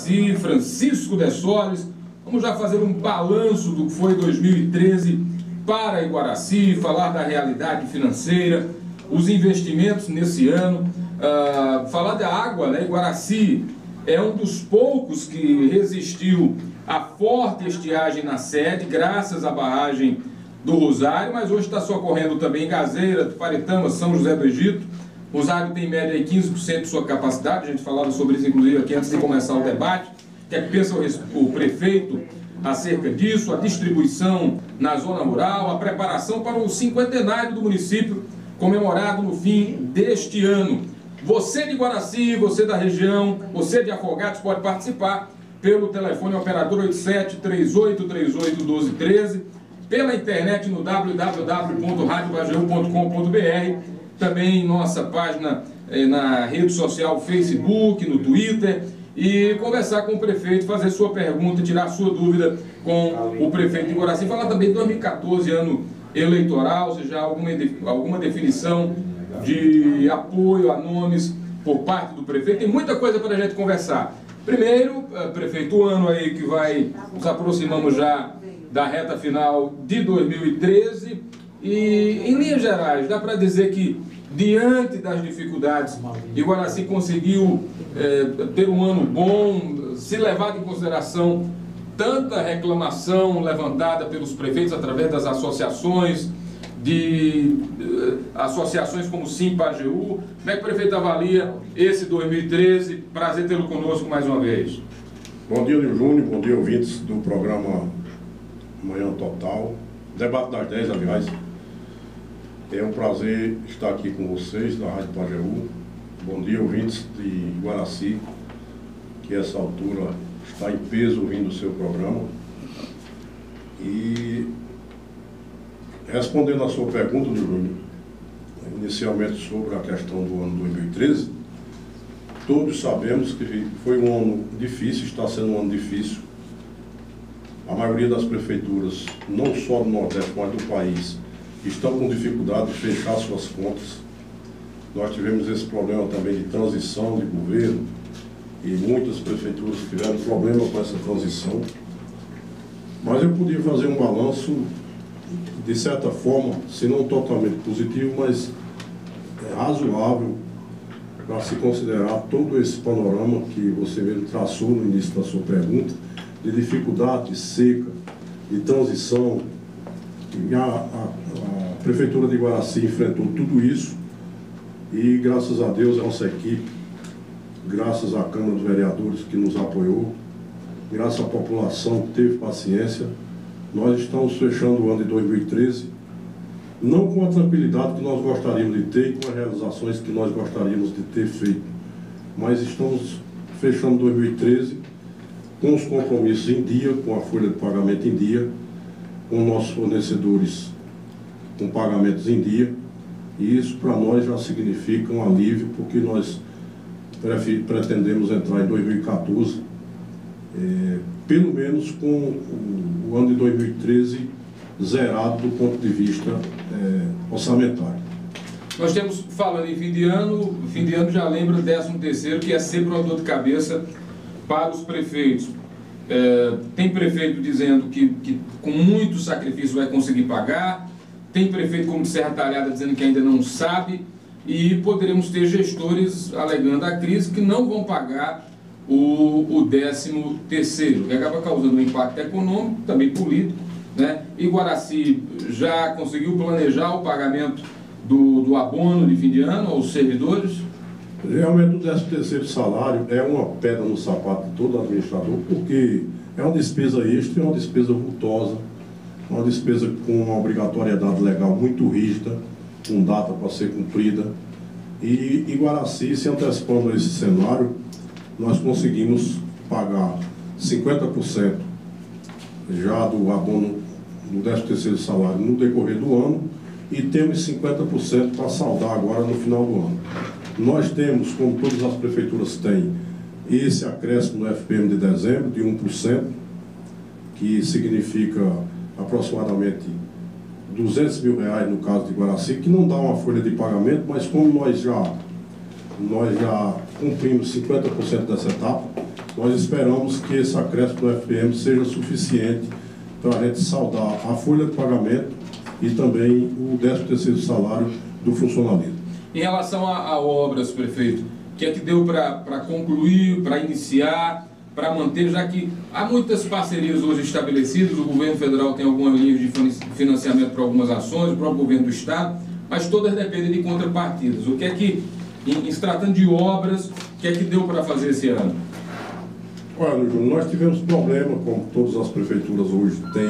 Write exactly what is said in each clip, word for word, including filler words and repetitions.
Iguaraci, Francisco de Solis. Vamos já fazer um balanço do que foi dois mil e treze para Iguaraci, falar da realidade financeira, os investimentos nesse ano, uh, falar da água, né? Iguaraci é um dos poucos que resistiu à forte estiagem na sede, graças à barragem do Rosário, mas hoje está socorrendo também Gazeira, Tuparetama, São José do Egito. O Rosário tem em média quinze por cento de sua capacidade, a gente falava sobre isso inclusive aqui antes de começar o debate. O que é que pensa o, o prefeito acerca disso, a distribuição na zona rural, a preparação para o cinquentenário do município, comemorado no fim deste ano. Você de Iguaraci, você da região, você de Afogados pode participar pelo telefone operador oito sete, três oito três oito, um dois um três, pela internet no w w w ponto rádio pajeú ponto com ponto b r, também em nossa página eh, na rede social Facebook, no Twitter, e conversar com o prefeito, fazer sua pergunta, tirar sua dúvida com o prefeito de Iguaraci. Falar também de dois mil e quatorze, ano eleitoral, se já alguma, alguma definição de apoio a nomes por parte do prefeito. Tem muita coisa para a gente conversar. Primeiro, prefeito, o ano aí que vai, nos aproximamos já da reta final de dois mil e treze, e em linhas gerais, dá para dizer que diante das dificuldades, Iguaraci conseguiu é, ter um ano bom, se levado em consideração tanta reclamação levantada pelos prefeitos através das associações, de uh, associações como Sim Pajeú. Como é que o prefeito avalia esse dois mil e treze? Prazer tê-lo conosco mais uma vez. Bom dia, Nil Júnior, bom dia, ouvintes do programa Manhã Total, debate das dez, aliás. É um prazer estar aqui com vocês da Rádio Pajeú. Bom dia, ouvintes de Iguaraci, que a essa altura está em peso ouvindo o seu programa. E respondendo a sua pergunta, Nil Júnior, inicialmente sobre a questão do ano dois mil e treze, todos sabemos que foi um ano difícil, está sendo um ano difícil. A maioria das prefeituras, não só do Nordeste, mas do país, estão com dificuldade de fechar suas contas. Nós tivemos esse problema também de transição de governo e muitas prefeituras tiveram problema com essa transição. Mas eu podia fazer um balanço, de certa forma, se não totalmente positivo, mas é razoável para se considerar todo esse panorama que você mesmo traçou no início da sua pergunta, de dificuldade, de seca, de transição. E a, a, a Prefeitura de Iguaraci enfrentou tudo isso e, graças a Deus, a nossa equipe, graças à Câmara dos Vereadores que nos apoiou, graças à população que teve paciência, nós estamos fechando o ano de dois mil e treze, não com a tranquilidade que nós gostaríamos de ter e com as realizações que nós gostaríamos de ter feito, mas estamos fechando dois mil e treze com os compromissos em dia, com a folha de pagamento em dia, com nossos fornecedores com pagamentos em dia, e isso para nós já significa um alívio, porque nós pretendemos entrar em dois mil e quatorze, é, pelo menos com o, o ano de dois mil e treze zerado do ponto de vista é, orçamentário. Nós temos, falando em fim de ano, fim de ano já lembra o décimo terceiro, que é sempre uma dor de cabeça para os prefeitos. É, tem prefeito dizendo que, que com muito sacrifício vai conseguir pagar, tem prefeito como de Serra Talhada dizendo que ainda não sabe, e poderemos ter gestores alegando a crise que não vão pagar o, o décimo terceiro, que acaba causando um impacto econômico, também político, né? Iguaraci já conseguiu planejar o pagamento do, do abono de fim de ano aos servidores? Realmente o décimo terceiro salário é uma pedra no sapato de todo administrador, porque é uma despesa extra, é uma despesa vultosa, uma despesa com uma obrigatoriedade legal muito rígida, com data para ser cumprida. E Iguaraci, se antecipando a esse cenário, nós conseguimos pagar cinquenta por cento já do abono do décimo terceiro salário no decorrer do ano e temos cinquenta por cento para saldar agora no final do ano. Nós temos, como todas as prefeituras têm, esse acréscimo no F P M de dezembro de um por cento, que significa aproximadamente duzentos mil reais no caso de Iguaraci, que não dá uma folha de pagamento, mas como nós já, nós já cumprimos cinquenta por cento dessa etapa, nós esperamos que esse acréscimo do F P M seja suficiente para a gente saldar a folha de pagamento e também o décimo terceiro salário do funcionalismo. Em relação a, a obras, prefeito, o que é que deu para concluir, para iniciar, para manter, já que há muitas parcerias hoje estabelecidas, o governo federal tem algumas linhas de financiamento para algumas ações, o próprio governo do estado, mas todas dependem de contrapartidas. O que é que, em, em se tratando de obras, o que é que deu para fazer esse ano? Olha, Júnior, nós tivemos problema, como todas as prefeituras hoje têm,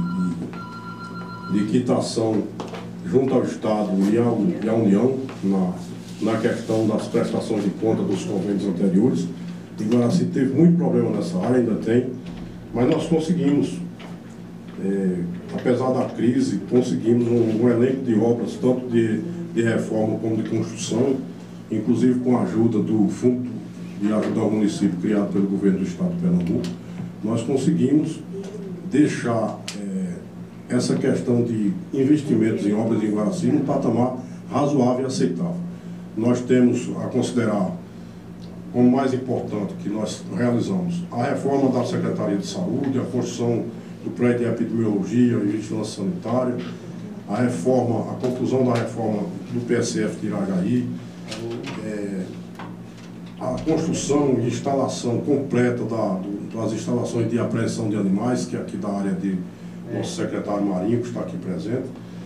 de, de, de quitação junto ao Estado e, ao, e à União, na, na questão das prestações de conta dos convênios anteriores. Iguaracy teve muito problema nessa área, ainda tem, mas nós conseguimos, é, apesar da crise, conseguimos um, um elenco de obras, tanto de, de reforma como de construção, inclusive com a ajuda do Fundo de Ajuda ao Município, criado pelo governo do Estado de Pernambuco. Nós conseguimos deixar é, essa questão de investimentos em obras em Iguaracy num patamar razoável e aceitável. Nós temos a considerar como mais importante que nós realizamos a reforma da Secretaria de Saúde, a construção do prédio de epidemiologia e vigilância sanitária, a reforma, a conclusão da reforma do P S F de Irajaí, é, a construção e instalação completa da, do, das instalações de apreensão de animais, que é aqui da área de nosso secretário Marinho, que está aqui presente,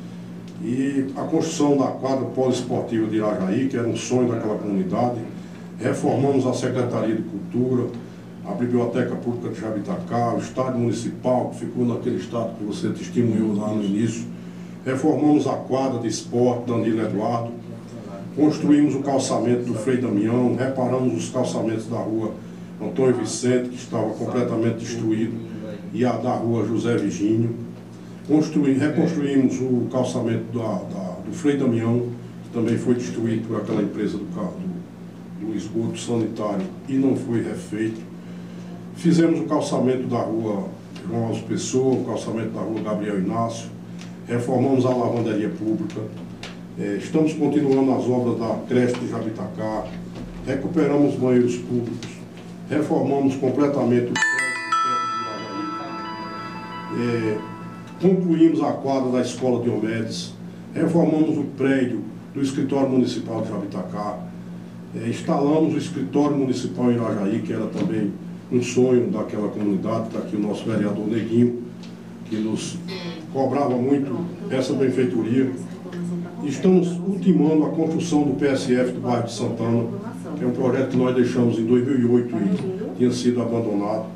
e a construção da quadra poliesportiva de Irajaí, que era um sonho daquela comunidade. Reformamos a Secretaria de Cultura, a Biblioteca Pública de Jabitacá, o Estádio Municipal, que ficou naquele estado que você testemunhou lá no início. Reformamos a quadra de esporte Danilo Eduardo. Construímos o calçamento do Frei Damião, reparamos os calçamentos da rua Antônio Vicente, que estava completamente destruído, e a da rua José Virgínio. Construí, reconstruímos o calçamento da, da, do Frei Damião, que também foi destruído por aquela empresa do carro. do esgoto sanitário e não foi refeito. Fizemos o calçamento da rua João Alves Pessoa, o calçamento da rua Gabriel Inácio, reformamos a lavanderia pública, é, estamos continuando as obras da creche de Jabitacá, recuperamos banheiros públicos, reformamos completamente o prédio do teto de Irajaí, é, concluímos a quadra da Escola Diomedes, reformamos o prédio do Escritório Municipal de Jabitacá, É, instalamos o escritório municipal em Irajaí, que era também um sonho daquela comunidade. Está aqui o nosso vereador Neguinho, que nos cobrava muito essa benfeitoria. Estamos ultimando a construção do P S F do bairro de Santana, que é um projeto que nós deixamos em dois mil e oito e tinha sido abandonado.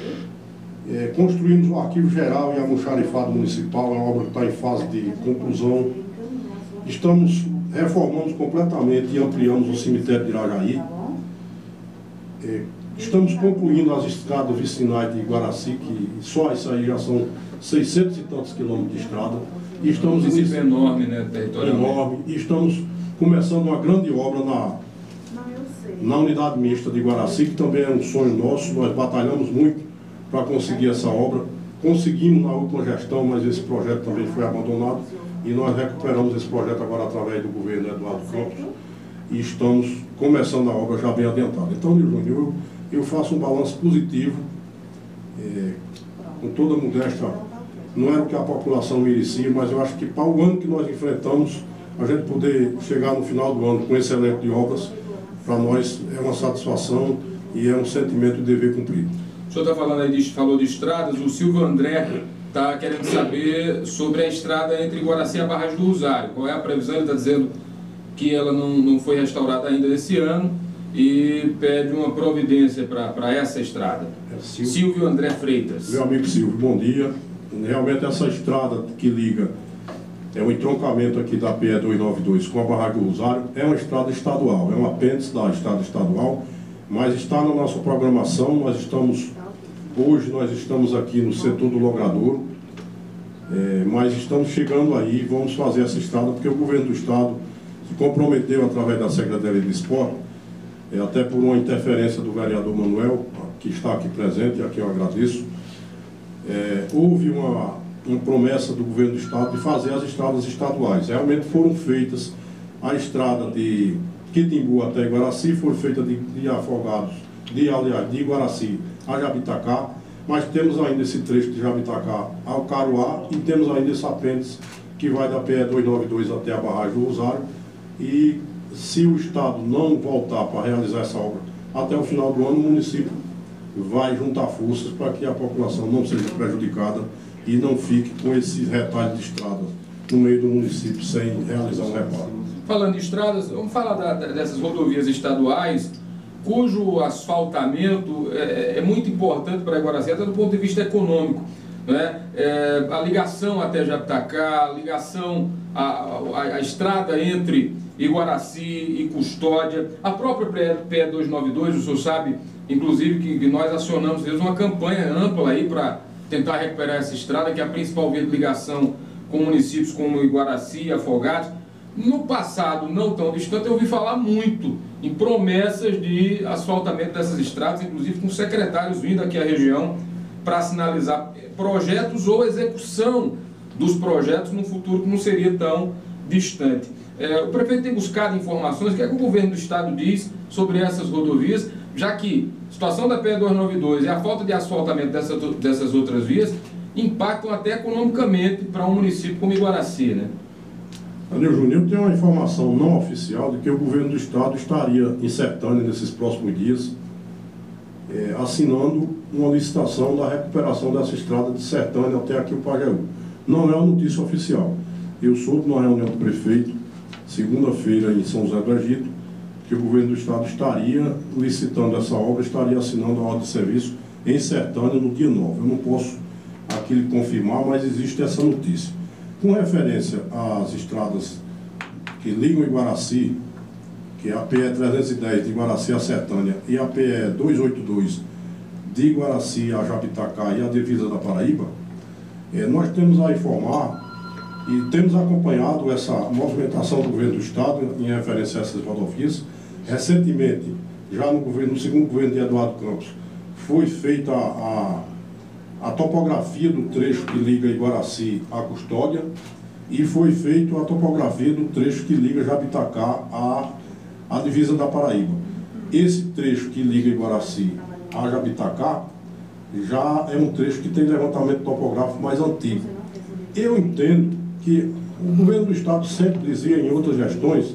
É, construímos o Arquivo Geral e almoxarifado municipal, é uma obra que está em fase de conclusão. Estamos reformamos completamente e ampliamos o cemitério de Irajaí. É, estamos concluindo as estradas vicinais de Iguaracy, que só isso aí já são seiscentos e tantos quilômetros de estrada. E estamos um município enorme, né, territorialmente. Enorme. E estamos começando uma grande obra na, na unidade mista de Iguaracy, que também é um sonho nosso. Nós batalhamos muito para conseguir essa obra. Conseguimos na última gestão, mas esse projeto também foi abandonado. E nós recuperamos esse projeto agora através do governo Eduardo Campos e estamos começando a obra já bem adiantada. Então, Júnior, eu, eu faço um balanço positivo, é, com toda a modéstia, não era o que a população merecia, mas eu acho que para o ano que nós enfrentamos, a gente poder chegar no final do ano com esse elenco de obras, para nós é uma satisfação e é um sentimento de dever cumprido. O senhor está falando aí de, falou de estradas, o Silvio André está querendo saber sobre a estrada entre Iguaracy e a Barragem do Rosário. Qual é a previsão? Ele está dizendo que ela não, não foi restaurada ainda esse ano e pede uma providência para essa estrada. É Silvio, Silvio André Freitas. Meu amigo Silvio, bom dia. Realmente essa estrada que liga, é o entroncamento aqui da P E duzentos e noventa e dois com a Barragem do Rosário, é uma estrada estadual, é um apêndice da estrada estadual, mas está na nossa programação. Nós estamos... Hoje nós estamos aqui no setor do Logradouro, é, mas estamos chegando aí, vamos fazer essa estrada, porque o governo do estado se comprometeu através da Secretaria de Esporte, é, até por uma interferência do vereador Manuel, que está aqui presente, e aqui eu agradeço. É, houve uma, uma promessa do governo do estado de fazer as estradas estaduais. Realmente foram feitas a estrada de Quitimbu até Iguaracy, foi feita de, de Afogados de, aliás, de Iguaraci a Jabitacá, mas temos ainda esse trecho de Jabitacá ao Caruá e temos ainda esse apêndice que vai da P E duzentos e noventa e dois até a barragem do Rosário. E se o Estado não voltar para realizar essa obra até o final do ano, o município vai juntar forças para que a população não seja prejudicada e não fique com esse retalho de estrada no meio do município sem realizar um reparo. Falando de estradas, vamos falar da, dessas rodovias estaduais, cujo asfaltamento é, é muito importante para Iguaraci, até do ponto de vista econômico. Né? É, a ligação até Jabitacá, a ligação, a, a, a estrada entre Iguaraci e Custódia, a própria P E duzentos e noventa e dois, o senhor sabe, inclusive, que, que nós acionamos fez uma campanha ampla aí para tentar recuperar essa estrada, que é a principal via de ligação com municípios como Iguaraci e Afogados. No passado, não tão distante, eu ouvi falar muito em promessas de asfaltamento dessas estradas, inclusive com secretários vindo aqui à região para sinalizar projetos ou execução dos projetos num futuro que não seria tão distante. É, o prefeito tem buscado informações, o que é que o governo do estado diz sobre essas rodovias, já que a situação da P E duzentos e noventa e dois e a falta de asfaltamento dessa, dessas outras vias impactam até economicamente para um município como Iguaraci, né? Anil Júnior, eu tenho uma informação não oficial de que o governo do estado estaria em Sertânia nesses próximos dias é, assinando uma licitação da recuperação dessa estrada de Sertânia até aqui o Pajeú. Não é uma notícia oficial. Eu soube numa reunião do prefeito, segunda-feira em São José do Egito, que o governo do estado estaria licitando essa obra, estaria assinando a ordem de serviço em Sertânia no dia nove. Eu não posso aqui lhe confirmar, mas existe essa notícia. Com referência às estradas que ligam Iguaraci, que é a P E trezentos e dez de Iguaraci a Sertânia e a P E duzentos e oitenta e dois de Iguaraci a Jabitacá e a divisa da Paraíba, é, nós temos a informar e temos acompanhado essa movimentação do governo do estado em referência a essas rodovias. Recentemente, já no, governo, no segundo governo de Eduardo Campos, foi feita a, a topografia do trecho que liga Iguaraci à Custódia e foi feita a topografia do trecho que liga Jabitacá à, à divisa da Paraíba. Esse trecho que liga Iguaraci a Jabitacá já é um trecho que tem levantamento topográfico mais antigo. Eu entendo que o governo do estado sempre dizia em outras gestões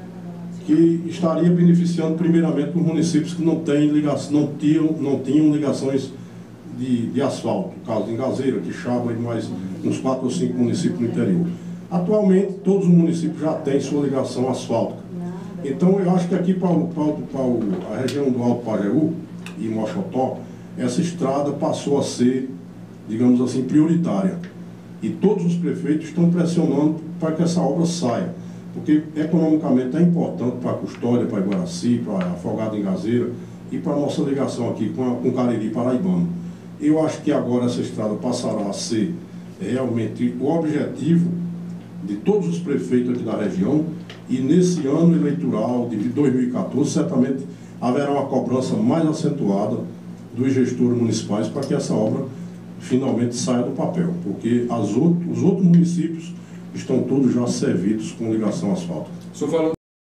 que estaria beneficiando primeiramente os municípios que não, têm ligação, não, tinham, não tinham ligações de, de asfalto, no caso de Engazeira, Quixaba e mais uns quatro ou cinco municípios no interior. Atualmente, todos os municípios já têm sua ligação asfáltica. Então, eu acho que aqui para, para, para a região do Alto Pajeú e Mochotó, essa estrada passou a ser, digamos assim, prioritária. E todos os prefeitos estão pressionando para que essa obra saia, porque economicamente é importante para a Custódia, para Iguaraci, para Afogado em Engazeira e para a nossa ligação aqui com, a, com Cariri Paraibano. Eu acho que agora essa estrada passará a ser realmente o objetivo de todos os prefeitos aqui da região e nesse ano eleitoral de dois mil e quatorze, certamente haverá uma cobrança mais acentuada dos gestores municipais para que essa obra finalmente saia do papel, porque as outros, os outros municípios estão todos já servidos com ligação asfáltica. O senhor falou